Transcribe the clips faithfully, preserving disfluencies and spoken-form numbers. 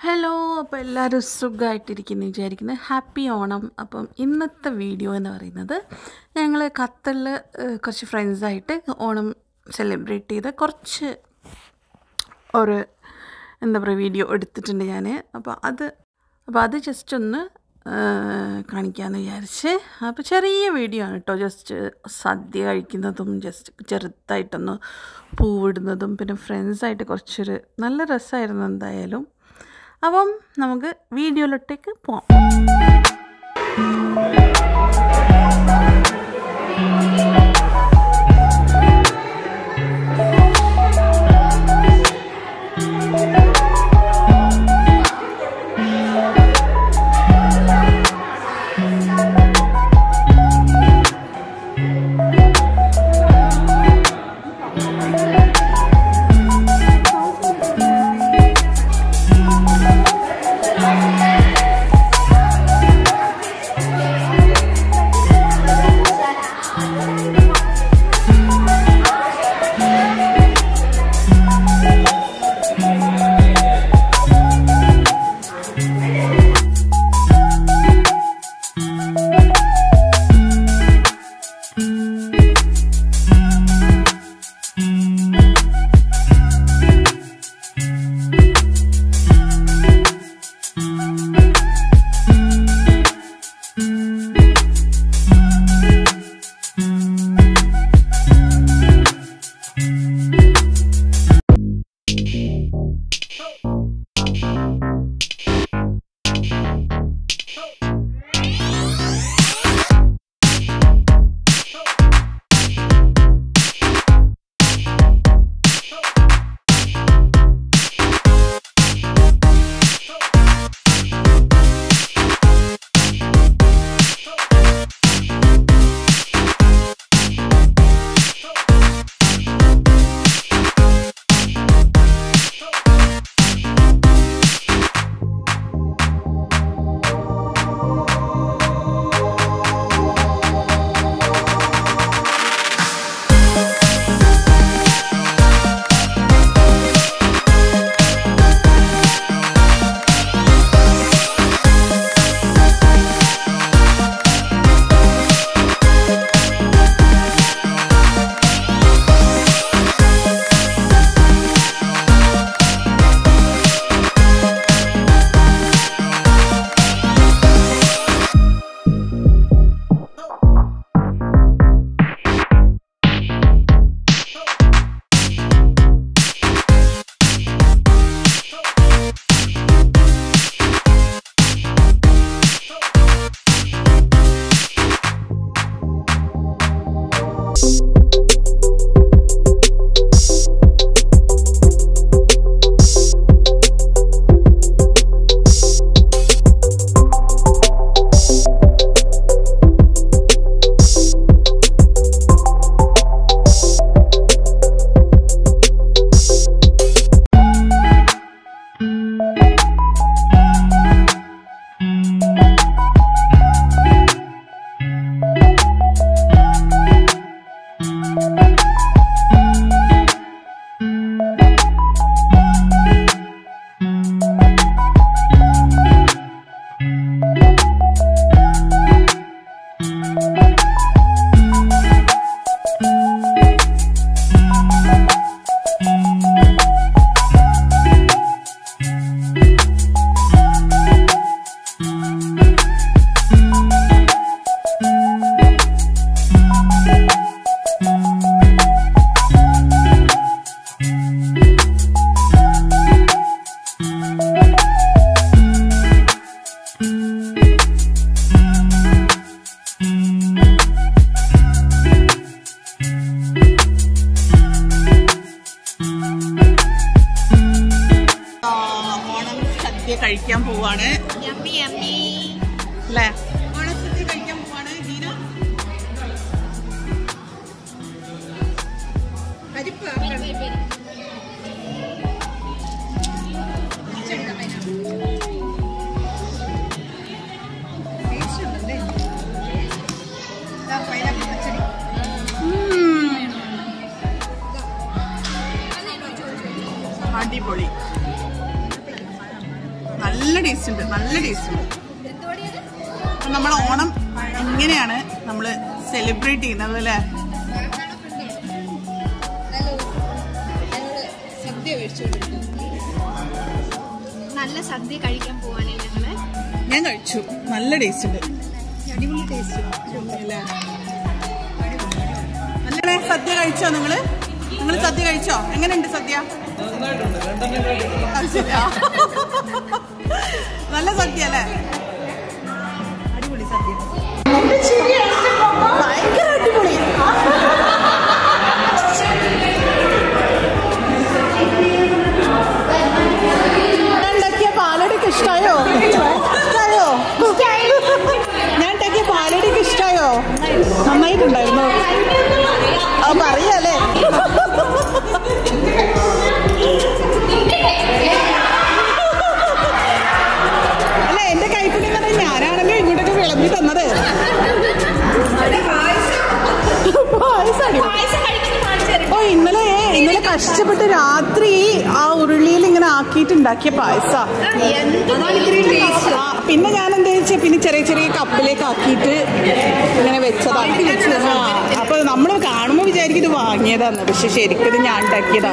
Hello, അപ്പോൾ എല്ലാവരും സുഖമായിട്ടിരിക്കുന്നു വിചാരിക്കുന്നത്. ഹാപ്പി ഓണം. അപ്പം ഇന്നത്തെ വീഡിയോ എന്ന് പറയുന്നത് ഞങ്ങൾ ഖത്തറിൽ കുറച്ച് ഫ്രണ്ട്സായിട്ട് ഓണം സെലിബ്രേറ്റ് ചെയ്ത് കുറച്ച് ഒരു എന്താ പറയുക വീഡിയോ എടുത്തിട്ടുണ്ട് ഞാൻ. അപ്പോൾ അത് അപ്പോൾ അത് ജസ്റ്റ് ഒന്ന് കാണിക്കാമെന്ന് വിചാരിച്ച്. അപ്പോൾ ചെറിയ വീഡിയോ ആണ് കേട്ടോ. ജസ്റ്റ് സദ്യ കഴിക്കുന്നതും ജസ്റ്റ് ചെറുതായിട്ടൊന്ന് പൂവിടുന്നതും പിന്നെ ഫ്രണ്ട്സായിട്ട് കുറച്ചൊരു നല്ല രസമായിരുന്നു എന്തായാലും. അപ്പം നമുക്ക് വീഡിയോയിലോട്ടേക്ക് പോവാം. കഴിക്കാൻ പോവാണ് അല്ലേ? ഓണസദ്യ കഴിക്കാൻ പോവാണ്. ദീന പരിപ്പ് അടിപൊളി. നല്ല ടേസ്റ്റ് ഉണ്ട്, നല്ല ടേസ്റ്റ് ഉണ്ട്. നമ്മൾ ഓണം ഇങ്ങനെയാണ് നമ്മൾ സെലിബ്രേറ്റ് ചെയ്യുന്നത് അല്ലേ? നല്ല സദ്യ കഴിക്കാൻ പോവാണ് ഞങ്ങള്. ഞാൻ കഴിച്ചു, നല്ല ടേസ്റ്റ് ഉണ്ട്. അടിപൊളി ടേസ്റ്റ്. അല്ലേ സദ്യ കഴിച്ചോ നിങ്ങള്? നിങ്ങൾ സദ്യ കഴിച്ചോ? എങ്ങനെയുണ്ട് സദ്യ? നല്ല സദ്യ അല്ലേ? അടിപൊളി സദ്യ, ഭയങ്കര അടിപൊളി. ഉണ്ടാക്കിയ പാലടിക്ക് ഇഷ്ടായോ? ഇഷ്ടായോ? ഞാൻ ഉണ്ടാക്കിയ പാലടിക്ക് ഇഷ്ടായോ? നന്നായിട്ടുണ്ടായിരുന്നു. ആ പറയാല്ലേ? അല്ല എന്റെ കൈപ്പിടി എന്ന് പറഞ്ഞാൽ ഞാനാണല്ലോ ഇങ്ങോട്ടൊക്കെ വിളമ്പി തന്നത്. ഓ ഇന്നലെ ഇന്നലെ കഷ്ടപ്പെട്ട് രാത്രി ആ ഉരുളിയിൽ ഇങ്ങനെ ആക്കിയിട്ട് ഉണ്ടാക്കിയ പായസ. പിന്നെ ഞാൻ എന്താ വെച്ചാൽ പിന്നെ ചെറിയ ചെറിയ കപ്പിലേക്ക് ആക്കിയിട്ട് ഇങ്ങനെ വെച്ചതാണ്. അപ്പൊ നമ്മള് കാണുമ്പോ വിചാരിക്കും ഇത് വാങ്ങിയതാന്ന്, പക്ഷെ ശരിക്കും ഇത് ഞാൻ ഉണ്ടാക്കിയതാ.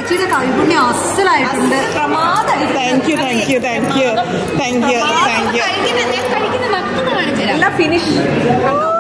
Thank you thank you thank you thank you thank you. Finish